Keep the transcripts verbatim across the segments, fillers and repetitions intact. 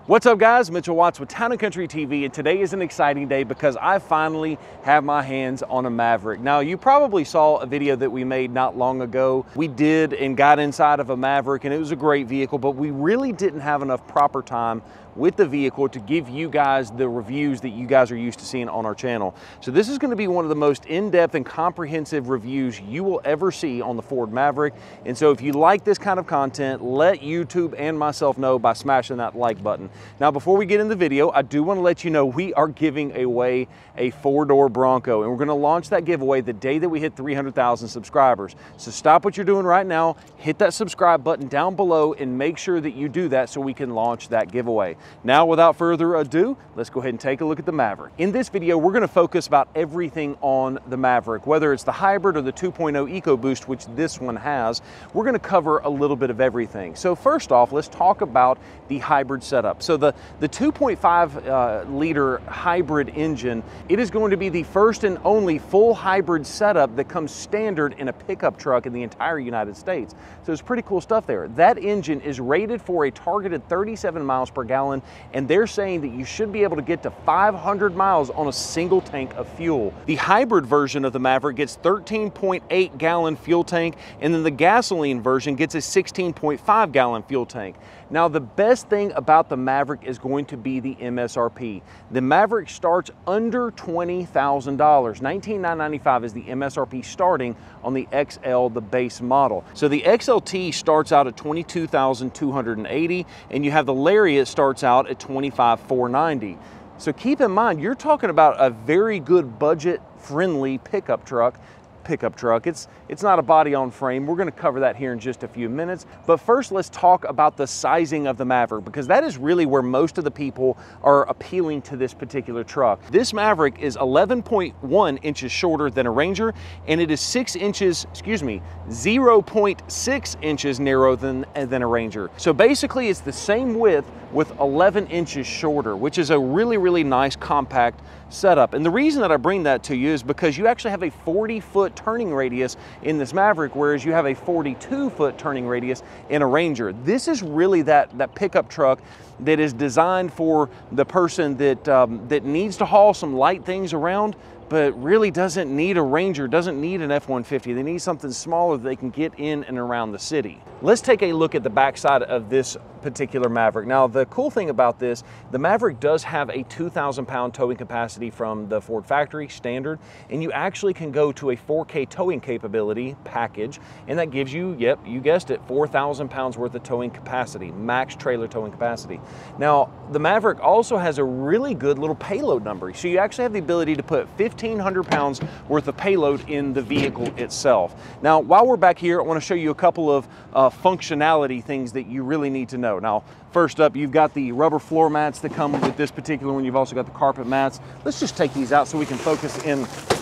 What's up guys, Mitchell Watts with Town and Country T V, and today is an exciting day because I finally have my hands on a Maverick. Now you probably saw a video that we made not long ago. We did and got inside of a Maverick and it was a great vehicle, but we really didn't have enough proper time with the vehicle to give you guys the reviews that you guys are used to seeing on our channel. So this is going to be one of the most in-depth and comprehensive reviews you will ever see on the Ford Maverick. And so if you like this kind of content, let YouTube and myself know by smashing that like button. Now before we get in the video, I do want to let you know we are giving away a four-door Bronco, and we're going to launch that giveaway the day that we hit three hundred thousand subscribers. So stop what you're doing right now, hit that subscribe button down below and make sure that you do that so we can launch that giveaway. Now, without further ado, let's go ahead and take a look at the Maverick. In this video, we're going to focus about everything on the Maverick, whether it's the hybrid or the two point oh EcoBoost, which this one has. We're going to cover a little bit of everything. So first off, let's talk about the hybrid setup. So the, the two point five uh, liter hybrid engine, it is going to be the first and only full hybrid setup that comes standard in a pickup truck in the entire United States. So it's pretty cool stuff there. That engine is rated for a targeted thirty-seven miles per gallon, and they're saying that you should be able to get to five hundred miles on a single tank of fuel. The hybrid version of the Maverick gets thirteen point eight gallon fuel tank, and then the gasoline version gets a sixteen point five gallon fuel tank. Now the best thing about the Maverick is going to be the M S R P. The Maverick starts under twenty thousand dollars. nineteen thousand nine hundred ninety-five dollars is the M S R P starting on the X L, the base model. So the X L T starts out at twenty-two thousand two hundred eighty dollars, and you have the Lariat starts out at twenty-five thousand four hundred ninety dollars. So keep in mind, you're talking about a very good budget-friendly pickup truck. pickup truck. It's, it's not a body on frame. We're going to cover that here in just a few minutes. But first, let's talk about the sizing of the Maverick, because that is really where most of the people are appealing to this particular truck. This Maverick is eleven point one inches shorter than a Ranger, and it is six inches, excuse me, zero point six inches narrower than, than a Ranger. So basically it's the same width with eleven inches shorter, which is a really, really nice compact setup. And the reason that I bring that to you is because you actually have a forty foot turning radius in this Maverick, whereas you have a forty-two foot turning radius in a Ranger. This is really that, that pickup truck that is designed for the person that, um, that needs to haul some light things around, but really doesn't need a Ranger, doesn't need an F one fifty. They need something smaller that they can get in and around the city. Let's take a look at the backside of this particular Maverick. Now, the cool thing about this, the Maverick does have a two thousand pound towing capacity from the Ford factory standard, and you actually can go to a four K towing capability package, and that gives you, yep, you guessed it, four thousand pounds worth of towing capacity, max trailer towing capacity. Now, the Maverick also has a really good little payload number. So you actually have the ability to put fifteen hundred pounds worth of payload in the vehicle itself. Now, while we're back here, I want to show you a couple of uh, functionality things that you really need to know. Now, first up, you've got the rubber floor mats that come with this particular one. You've also got the carpet mats. Let's just take these out so we can focus in.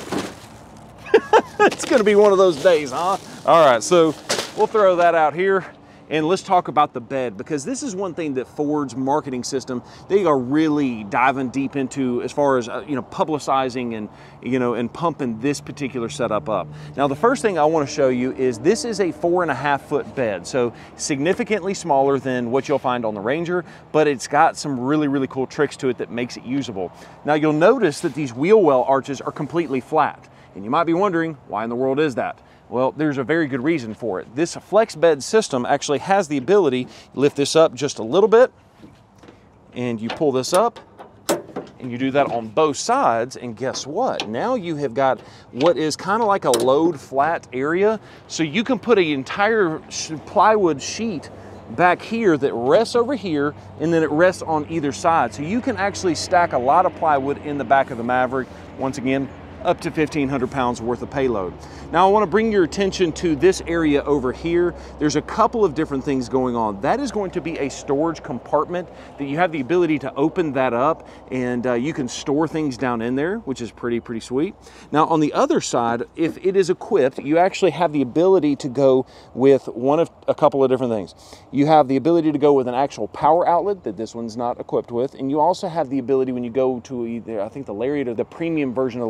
It's going to be one of those days, huh? All right, so we'll throw that out here. And let's talk about the bed, because this is one thing that Ford's marketing system, they are really diving deep into as far as, uh, you know, publicizing and, you know, and pumping this particular setup up. Now, the first thing I want to show you is this is a four and a half foot bed. So significantly smaller than what you'll find on the Ranger, but it's got some really, really cool tricks to it that makes it usable. Now, you'll notice that these wheel well arches are completely flat. And you might be wondering, why in the world is that? Well, there's a very good reason for it. This flex bed system actually has the ability, lift this up just a little bit, and you pull this up, and you do that on both sides, and guess what? Now you have got what is kind of like a load flat area, so you can put an entire plywood sheet back here that rests over here, and then it rests on either side. So you can actually stack a lot of plywood in the back of the Maverick. Once again, up to fifteen hundred pounds worth of payload. Now I want to bring your attention to this area over here. There's a couple of different things going on. That is going to be a storage compartment that you have the ability to open that up, and uh, you can store things down in there, which is pretty, pretty sweet. Now on the other side, if it is equipped, you actually have the ability to go with one of a couple of different things. You have the ability to go with an actual power outlet that this one's not equipped with, and you also have the ability when you go to either, I think the Lariat or the premium version of the Lariat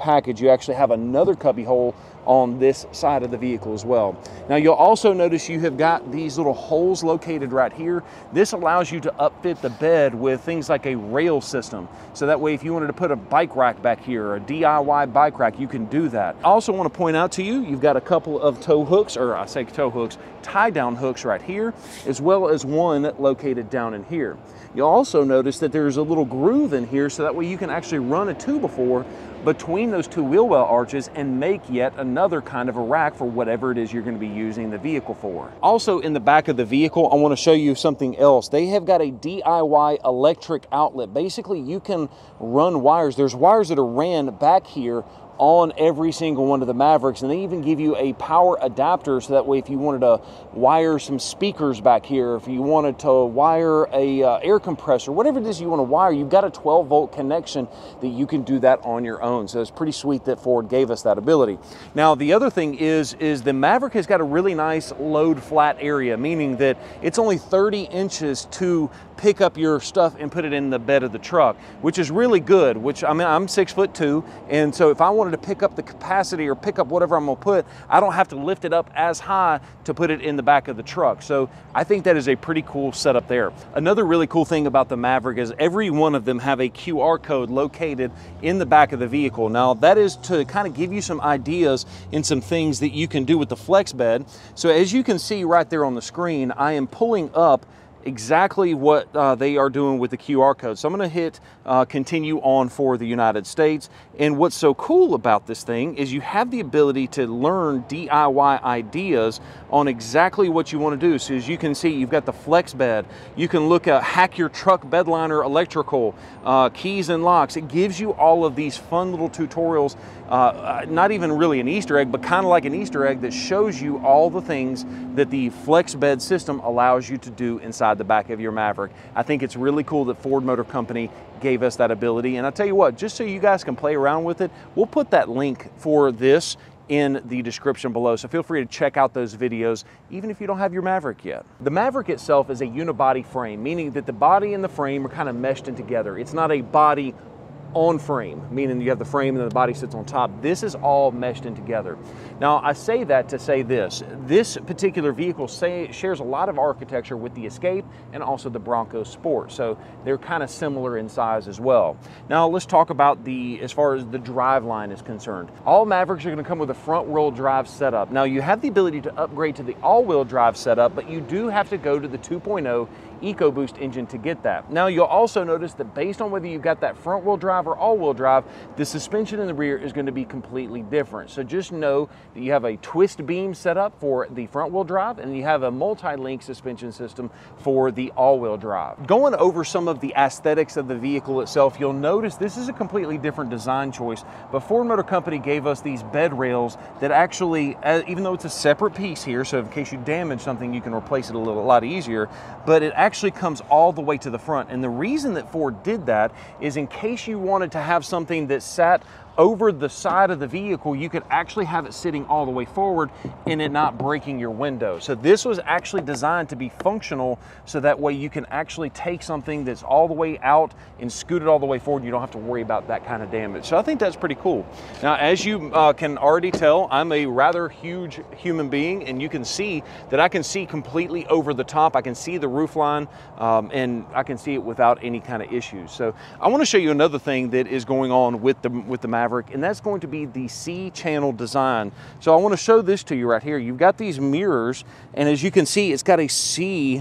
package, you actually have another cubby hole on this side of the vehicle as well. Now you'll also notice you have got these little holes located right here. This allows you to upfit the bed with things like a rail system. So that way if you wanted to put a bike rack back here, or a D I Y bike rack, you can do that. I also want to point out to you, you've got a couple of tow hooks, or I say tow hooks, tie down hooks right here, as well as one located down in here. You'll also notice that there's a little groove in here, so that way you can actually run a two before between those two wheel well arches and make yet another kind of a rack for whatever it is you're going to be using the vehicle for. Also in the back of the vehicle, I want to show you something else. They have got a D I Y electric outlet. Basically, you can run wires. There's wires that are ran back here on every single one of the Mavericks, and they even give you a power adapter, so that way if you wanted to wire some speakers back here, if you wanted to wire a uh, air compressor, whatever it is you want to wire, you've got a twelve volt connection that you can do that on your own. So it's pretty sweet that Ford gave us that ability. Now the other thing is is the Maverick has got a really nice load flat area, meaning that it's only thirty inches to pick up your stuff and put it in the bed of the truck, which is really good. Which, I mean, I'm six foot two, and so if I wanted to pick up the capacity or pick up whatever I'm gonna put, I don't have to lift it up as high to put it in the back of the truck. So I think that is a pretty cool setup there. Another really cool thing about the Maverick is every one of them have a Q R code located in the back of the vehicle. Now that is to kind of give you some ideas and some things that you can do with the flex bed. So as you can see right there on the screen, I am pulling up exactly what uh, they are doing with the Q R code. So I'm going to hit uh, continue on for the United States. And what's so cool about this thing is you have the ability to learn D I Y ideas on exactly what you want to do. So as you can see, you've got the flex bed. You can look at hack your truck bedliner electrical, uh, keys and locks. It gives you all of these fun little tutorials, uh, not even really an Easter egg, but kind of like an Easter egg that shows you all the things that the flex bed system allows you to do inside the back of your Maverick. I think it's really cool that Ford Motor Company gave us that ability. And I'll tell you what, just so you guys can play around with it, we'll put that link for this in the description below. So feel free to check out those videos, even if you don't have your Maverick yet. The Maverick itself is a unibody frame, meaning that the body and the frame are kind of meshed in together. It's not a body on frame, meaning you have the frame and then the body sits on top. This is all meshed in together. Now, I say that to say this. This particular vehicle say, shares a lot of architecture with the Escape and also the Bronco Sport, so they're kind of similar in size as well. Now, let's talk about the, as far as the drive line is concerned. All Mavericks are going to come with a front-wheel drive setup. Now, you have the ability to upgrade to the all-wheel drive setup, but you do have to go to the two point oh EcoBoost engine to get that. Now, you'll also notice that based on whether you've got that front-wheel drive or all-wheel drive, the suspension in the rear is going to be completely different. So just know that you have a twist beam set up for the front-wheel drive, and you have a multi-link suspension system for the all-wheel drive. Going over some of the aesthetics of the vehicle itself, you'll notice this is a completely different design choice, but Ford Motor Company gave us these bed rails that actually, uh, even though it's a separate piece here, so in case you damage something, you can replace it a little a lot easier, but it actually comes all the way to the front. And the reason that Ford did that is in case you wanted to have something that sat over the side of the vehicle, you could actually have it sitting all the way forward and it not breaking your window. So this was actually designed to be functional, so that way you can actually take something that's all the way out and scoot it all the way forward. You don't have to worry about that kind of damage. So I think that's pretty cool. Now, as you uh, can already tell, I'm a rather huge human being, and you can see that I can see completely over the top. I can see the roof line, um, and I can see it without any kind of issues. So I want to show you another thing that is going on with the, with the Maverick, and that's going to be the C-channel design. So I want to show this to you right here. You've got these mirrors, and as you can see, it's got a C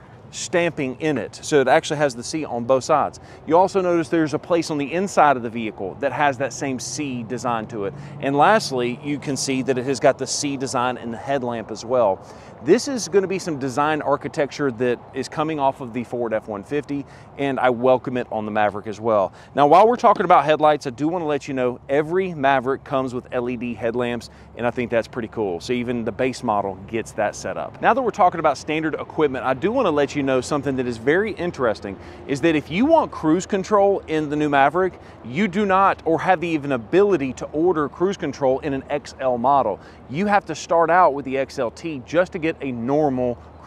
stamping in it. So it actually has the C on both sides. You also notice there's a place on the inside of the vehicle that has that same C design to it. And lastly, you can see that it has got the C design in the headlamp as well. This is going to be some design architecture that is coming off of the Ford F one fifty, and I welcome it on the Maverick as well. Now, while we're talking about headlights, I do want to let you know every Maverick comes with L E D headlamps, and I think that's pretty cool. So even the base model gets that set up. Now that we're talking about standard equipment, I do want to let you know something that is very interesting, is that if you want cruise control in the new Maverick, you do not or have the even ability to order cruise control in an X L model. You have to start out with the X L T just to get a normal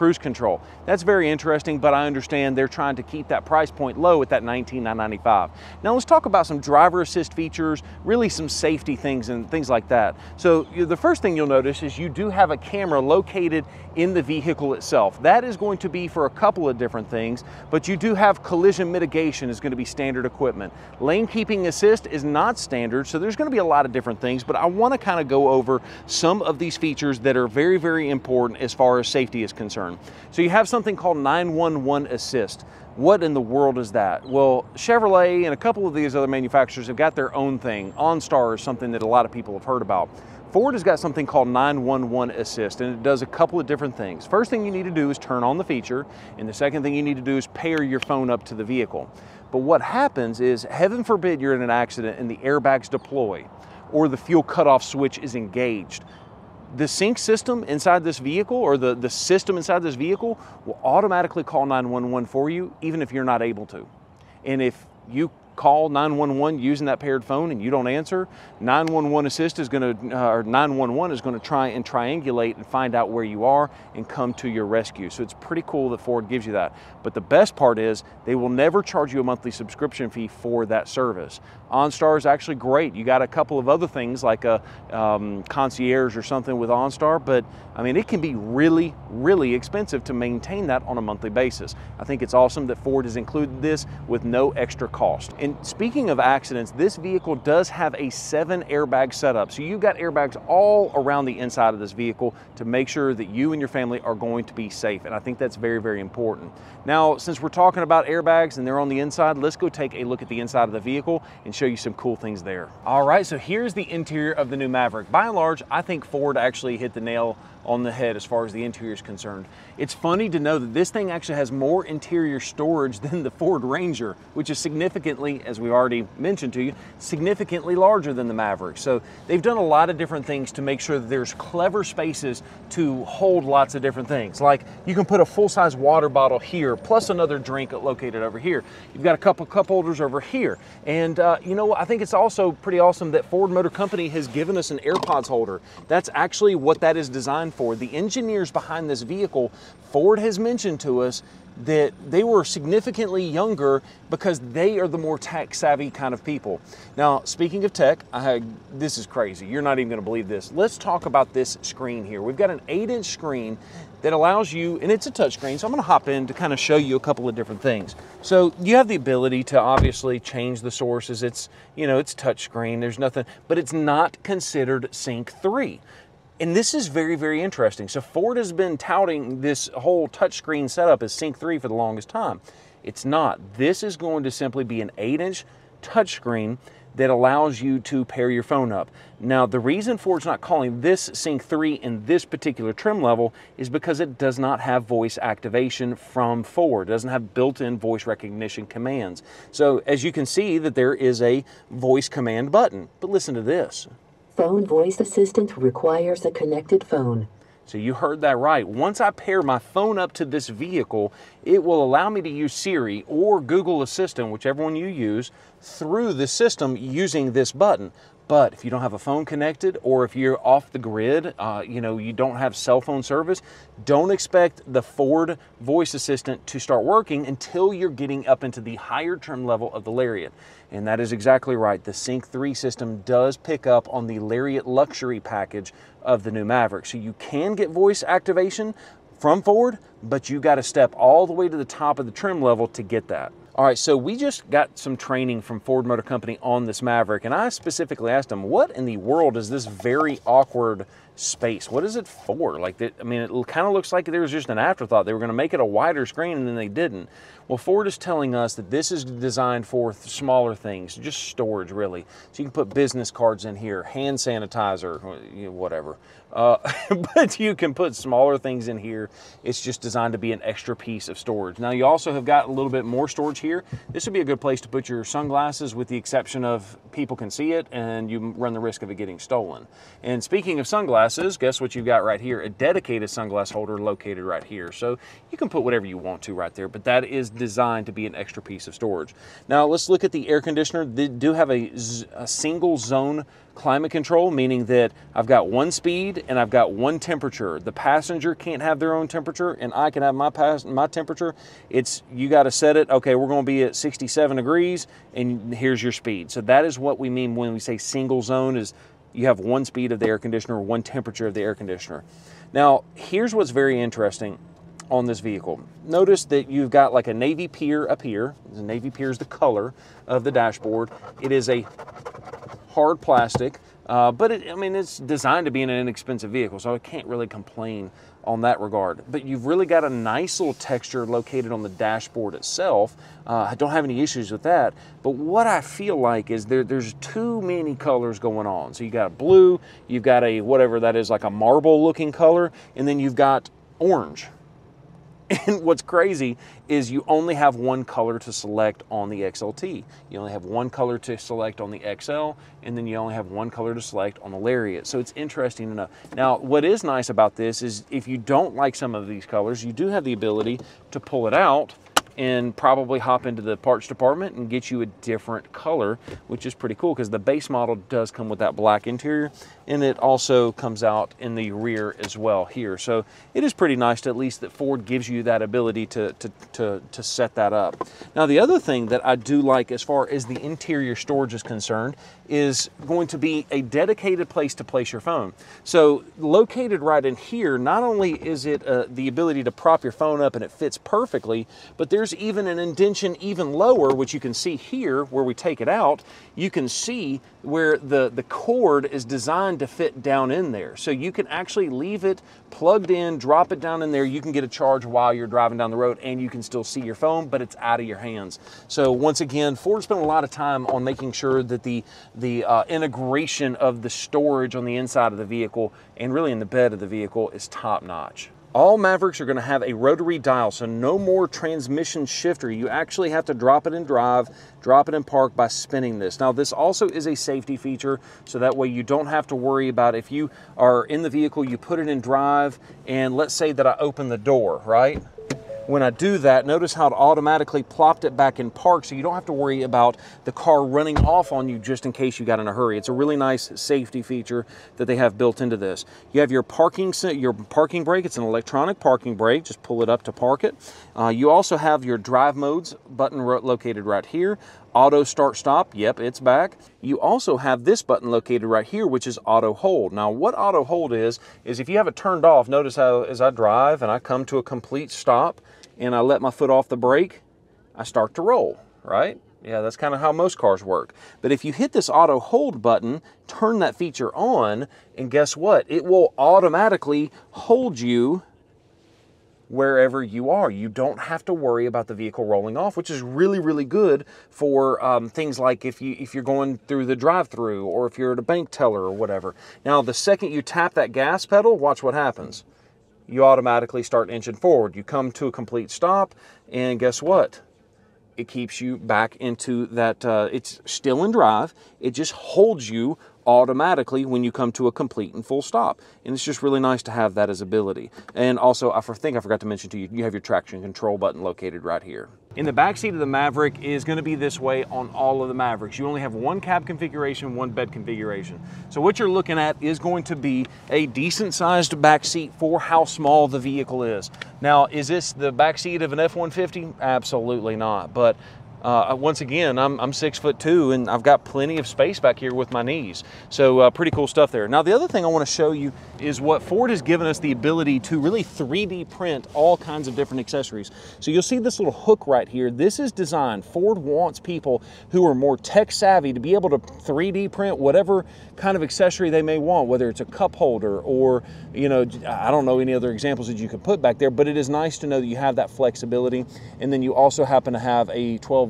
cruise control. That's very interesting, but I understand they're trying to keep that price point low at that nineteen nine ninety-five. Now let's talk about some driver assist features, really some safety things and things like that. So the first thing you'll notice is you do have a camera located in the vehicle itself. That is going to be for a couple of different things, but you do have collision mitigation is going to be standard equipment. Lane keeping assist is not standard, so there's going to be a lot of different things, but I want to kind of go over some of these features that are very, very important as far as safety is concerned. So you have something called nine one one assist. What in the world is that? Well, Chevrolet and a couple of these other manufacturers have got their own thing. OnStar is something that a lot of people have heard about. Ford has got something called nine one one assist, and it does a couple of different things. First thing you need to do is turn on the feature, and the second thing you need to do is pair your phone up to the vehicle. But what happens is, heaven forbid you're in an accident and the airbags deploy, or the fuel cutoff switch is engaged. The sync system inside this vehicle, or the, the system inside this vehicle, will automatically call nine one one for you, even if you're not able to. And if you call nine one one using that paired phone and you don't answer, nine one one assist is going to, uh, or nine one one is going to try and triangulate and find out where you are and come to your rescue. So it's pretty cool that Ford gives you that. But the best part is they will never charge you a monthly subscription fee for that service. OnStar is actually great. You got a couple of other things like a um, concierge or something with OnStar, but I mean, it can be really, really expensive to maintain that on a monthly basis. I think it's awesome that Ford has included this with no extra cost. And speaking of accidents, this vehicle does have a seven airbag setup. So you've got airbags all around the inside of this vehicle to make sure that you and your family are going to be safe. And I think that's very, very important. Now, since we're talking about airbags and they're on the inside, let's go take a look at the inside of the vehicle and show you some cool things there. All right, so here's the interior of the new Maverick. By and large, I think Ford actually hit the nail on the head as far as the interior is concerned. It's funny to know that this thing actually has more interior storage than the Ford Ranger, which is significantly, as we already mentioned to you, significantly larger than the Maverick. So they've done a lot of different things to make sure that there's clever spaces to hold lots of different things. Like you can put a full-size water bottle here, plus another drink located over here. You've got a couple cup holders over here. And uh, you know, I think it's also pretty awesome that Ford Motor Company has given us an AirPods holder. That's actually what that is designed for. The engineers behind this vehicle, Ford has mentioned to us that they were significantly younger because they are the more tech savvy kind of people. Now, speaking of tech, I had, this is crazy. You're not even going to believe this. Let's talk about this screen here. We've got an eight inch screen that allows you, and it's a touch screen, so I'm going to hop in to kind of show you a couple of different things. So you have the ability to obviously change the sources. It's, you know, it's touch screen. There's nothing, but it's not considered Sync three. And this is very, very interesting. So Ford has been touting this whole touchscreen setup as Sync three for the longest time. It's not. This is going to simply be an eight inch touchscreen that allows you to pair your phone up. Now, the reason Ford's not calling this Sync three in this particular trim level is because it does not have voice activation from Ford. It doesn't have built-in voice recognition commands. So as you can see that there is a voice command button, but listen to this. Phone voice assistant requires a connected phone. So you heard that right. Once I pair my phone up to this vehicle, it will allow me to use Siri or Google Assistant, whichever one you use, through the system using this button. But if you don't have a phone connected, or if you're off the grid, uh, you know, you don't have cell phone service, don't expect the Ford voice assistant to start working until you're getting up into the higher trim level of the Lariat. And that is exactly right. The Sync three system does pick up on the Lariat luxury package of the new Maverick. So you can get voice activation from Ford, but you got to step all the way to the top of the trim level to get that. All right, so we just got some training from Ford Motor Company on this Maverick, and I specifically asked them, what in the world is this very awkward space? What is it for? Like, that, I mean, it kind of looks like there was just an afterthought. They were going to make it a wider screen, and then they didn't. Well, Ford is telling us that this is designed for smaller things, just storage, really. So you can put business cards in here, hand sanitizer, you know, whatever. Uh, but you can put smaller things in here. It's just designed to be an extra piece of storage. Now, you also have got a little bit more storage here. This would be a good place to put your sunglasses, with the exception of people can see it and you run the risk of it getting stolen. And speaking of sunglasses, sunglasses, guess what you've got right here? A dedicated sunglass holder located right here. So you can put whatever you want to right there, but that is designed to be an extra piece of storage. Now let's look at the air conditioner. They do have a, a single zone climate control, meaning that I've got one speed and I've got one temperature. The passenger can't have their own temperature and I can have my pass my temperature. It's, you got to set it, okay, we're going to be at sixty-seven degrees and here's your speed. So that is what we mean when we say single zone, is you have one speed of the air conditioner, one temperature of the air conditioner. Now, here's what's very interesting on this vehicle. Notice that you've got like a navy pier up here. The navy pier is the color of the dashboard. It is a hard plastic, uh, but it, I mean, it's designed to be an inexpensive vehicle, so I can't really complain on that regard. But you've really got a nice little texture located on the dashboard itself. Uh, I don't have any issues with that, but what I feel like is there, there's too many colors going on. So you got a blue, you've got a whatever that is, like a marble looking color, and then you've got orange. And what's crazy is you only have one color to select on the X L T. You only have one color to select on the X L, and then you only have one color to select on the Lariat. So it's interesting to know. Now, what is nice about this is if you don't like some of these colors, you do have the ability to pull it out and probably hop into the parts department and get you a different color, which is pretty cool because the base model does come with that black interior, and it also comes out in the rear as well here. So it is pretty nice to at least that Ford gives you that ability to, to, to, to set that up. Now, the other thing that I do like as far as the interior storage is concerned is going to be a dedicated place to place your phone. So located right in here, not only is it uh, the ability to prop your phone up and it fits perfectly, but there's even an indentation even lower, which you can see here where we take it out. You can see where the, the cord is designed to fit down in there. So you can actually leave it plugged in, drop it down in there. You can get a charge while you're driving down the road and you can still see your phone, but it's out of your hands. So once again, Ford spent a lot of time on making sure that the, the uh, integration of the storage on the inside of the vehicle and really in the bed of the vehicle is top notch. All Mavericks are going to have a rotary dial, so no more transmission shifter. You actually have to drop it in drive, drop it in park by spinning this. Now, this also is a safety feature, so that way you don't have to worry about if you are in the vehicle, you put it in drive, and let's say that I open the door, right? When I do that, notice how it automatically plopped it back in park, so you don't have to worry about the car running off on you just in case you got in a hurry. It's a really nice safety feature that they have built into this. You have your parking your parking brake. It's an electronic parking brake. Just pull it up to park it. Uh, you also have your drive modes button located right here. Auto start stop, yep, it's back. You also have this button located right here, which is auto hold. Now, what auto hold is, is if you have it turned off, notice how as I drive and I come to a complete stop and I let my foot off the brake, I start to roll, right? Yeah, that's kind of how most cars work. But if you hit this auto hold button, turn that feature on, and guess what? It will automatically hold you wherever you are. You don't have to worry about the vehicle rolling off, which is really, really good for um, things like if, you, if you're going through the drive-through or if you're at a bank teller or whatever. Now, the second you tap that gas pedal, watch what happens. You automatically start inching forward. You come to a complete stop, and guess what? It keeps you back into that, uh, it's still in drive. It just holds you automatically when you come to a complete and full stop. And it's just really nice to have that as ability. And also, I think I forgot to mention to you, you have your traction control button located right here. In the back seat of the Maverick is going to be this way on all of the Mavericks. You only have one cab configuration, one bed configuration. So what you're looking at is going to be a decent sized back seat for how small the vehicle is. Now, is this the back seat of an F one fifty? Absolutely not. But Uh, once again, I'm, I'm six foot two and I've got plenty of space back here with my knees. So uh, pretty cool stuff there. Now, the other thing I want to show you is what Ford has given us the ability to really three D print all kinds of different accessories. So you'll see this little hook right here. This is designed, Ford wants people who are more tech savvy to be able to three D print whatever kind of accessory they may want, whether it's a cup holder or, you know, I don't know any other examples that you could put back there, but it is nice to know that you have that flexibility. And then you also happen to have a twelve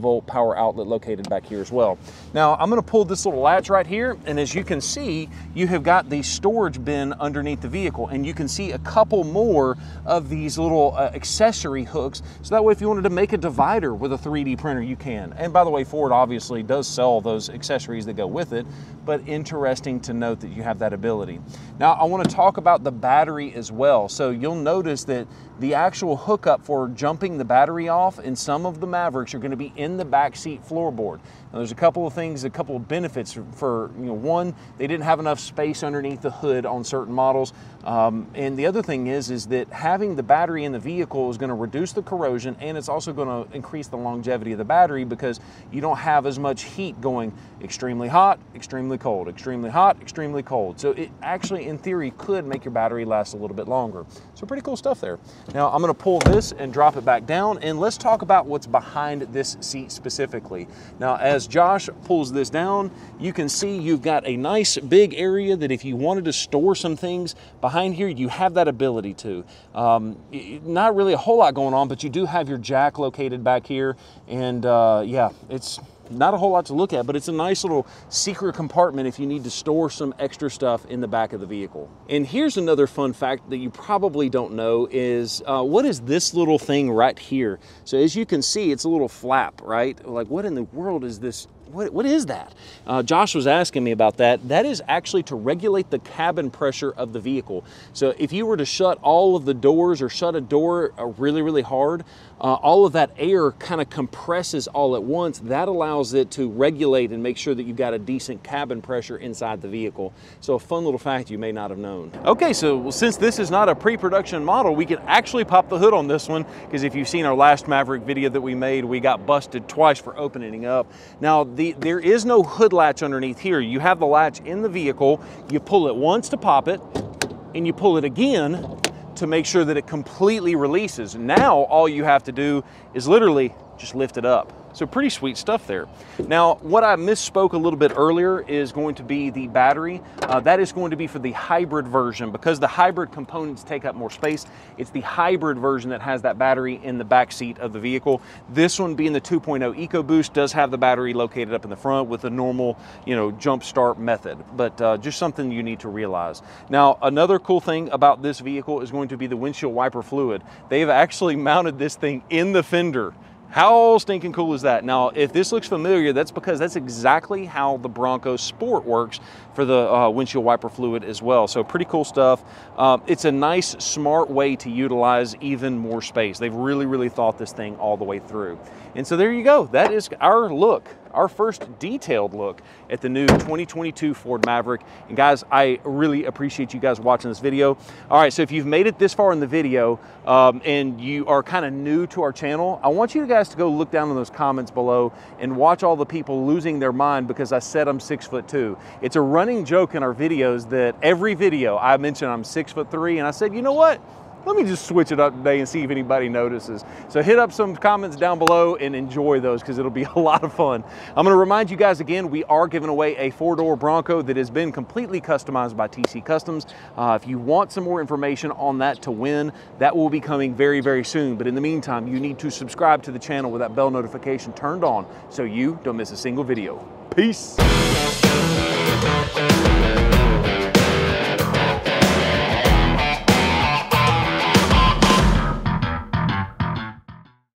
volt power outlet located back here as well. Now I'm going to pull this little latch right here, and as you can see, you have got the storage bin underneath the vehicle, and you can see a couple more of these little uh, accessory hooks, so that way if you wanted to make a divider with a three D printer, you can. And by the way, Ford obviously does sell those accessories that go with it, but interesting to note that you have that ability. Now I want to talk about the battery as well. So you'll notice that the actual hookup for jumping the battery off in some of the Mavericks are going to be in the back seat floorboard. Now there's a couple of things, a couple of benefits for, you know, one, they didn't have enough space underneath the hood on certain models. Um, and the other thing is, is that having the battery in the vehicle is going to reduce the corrosion, and it's also going to increase the longevity of the battery because you don't have as much heat going extremely hot, extremely cold, extremely hot, extremely cold. So it actually, in theory, could make your battery last a little bit longer. So pretty cool stuff there. Now I'm going to pull this and drop it back down, and let's talk about what's behind this seat specifically. Now, as Josh pulls this down, you can see you've got a nice big area that if you wanted to store some things behind here, you have that ability to. Um, not really a whole lot going on, but you do have your jack located back here, and uh, yeah, it's not a whole lot to look at, but it's a nice little secret compartment if you need to store some extra stuff in the back of the vehicle. And here's another fun fact that you probably don't know is, uh, what is this little thing right here? So as you can see, it's a little flap, right? Like, what in the world is this? What, what is that? Uh, Josh was asking me about that. That is actually to regulate the cabin pressure of the vehicle. So if you were to shut all of the doors or shut a door really, really hard, uh, all of that air kind of compresses all at once. That allows it to regulate and make sure that you've got a decent cabin pressure inside the vehicle. So a fun little fact you may not have known. Okay, so since this is not a pre-production model, we can actually pop the hood on this one, because if you've seen our last Maverick video that we made, we got busted twice for opening it up. Now, the, there is no hood latch underneath here. You have the latch in the vehicle, you pull it once to pop it, and you pull it again to make sure that it completely releases. Now, all you have to do is literally just lift it up. So pretty sweet stuff there. Now, what I misspoke a little bit earlier is going to be the battery. Uh, that is going to be for the hybrid version, because the hybrid components take up more space. It's the hybrid version that has that battery in the back seat of the vehicle. This one, being the two point oh EcoBoost, does have the battery located up in the front with a normal, you know, jump start method, but uh, just something you need to realize. Now, another cool thing about this vehicle is going to be the windshield wiper fluid. They've actually mounted this thing in the fender. How stinking cool is that? Now, if this looks familiar, that's because that's exactly how the Bronco Sport works for the uh, windshield wiper fluid as well. So pretty cool stuff. Uh, it's a nice, smart way to utilize even more space. They've really, really thought this thing all the way through. And so there you go. That is our look, our first detailed look at the new twenty twenty-two Ford Maverick. And guys, I really appreciate you guys watching this video. All right, so if you've made it this far in the video um, and you are kind of new to our channel, I want you guys to go look down in those comments below and watch all the people losing their mind because I said I'm six foot two. It's a running joke in our videos that every video I mention I'm six foot three, and I said, you know what? Let me just switch it up today and see if anybody notices. So hit up some comments down below and enjoy those, because it'll be a lot of fun. I'm gonna remind you guys again, we are giving away a four-door Bronco that has been completely customized by T C Customs. Uh, if you want some more information on that to win, that will be coming very, very soon. But in the meantime, you need to subscribe to the channel with that bell notification turned on so you don't miss a single video. Peace.